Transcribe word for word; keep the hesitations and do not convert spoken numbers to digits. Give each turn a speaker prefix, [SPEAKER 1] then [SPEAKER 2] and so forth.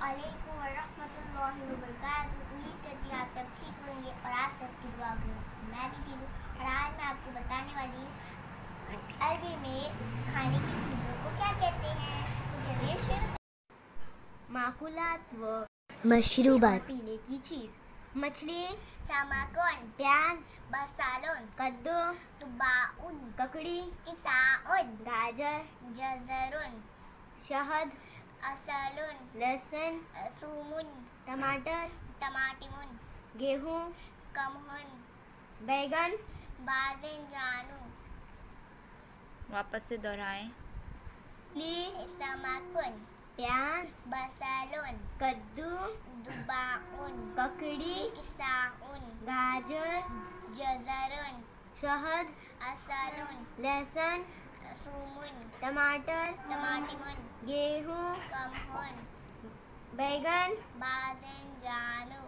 [SPEAKER 1] अस्सलामुअलैकुम वरहमतुल्लाहि वबरकातुहू। उम्मीद करती हूँ आप सब ठीक होंगे और आप सबकी दुआ से मैं भी ठीक हूँ। और आज मैं आपको बताने वाली हूँ अरबी में खाने की चीज़ों को क्या कहते हैं। तो चलिए शुरू। माकुलात व मशरूबात, पीने की चीज़। मछली, समाकुन, प्याज, बसालुन, कद्दू, तुबाउन, ककड़ी, किसाउन, गाजर, जज़रुन, शहद, असलुन, लहसुन, सूमुन, टमाटर, टमाटिमुन, गेहूँ, कमहुन, बैगन, बाज़ेंजानु।
[SPEAKER 2] वापस से दोहराएं।
[SPEAKER 1] समाकुन, प्याज, बसालुन, कद्दू, दुबाउन, ककड़ी, किसाउन, गाजर, जज़रुन, शहद, असलुन, लहसुन, सूमुन, टमाटर, टमाटिमुन, गेहूँ, कमहुन, बैगन, बाज़ेंजानु।